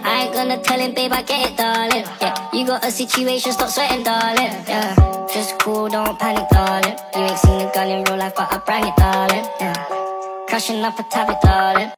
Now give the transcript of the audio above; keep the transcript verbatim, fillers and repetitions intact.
I ain't gonna tell him, babe, I get it, darling. Yeah, you got a situation, stop sweating, darling. Yeah, just cool, don't panic, darling. You ain't seen a girl in real life, but I brag it, darling. Yeah, crashing up a tablet, darling.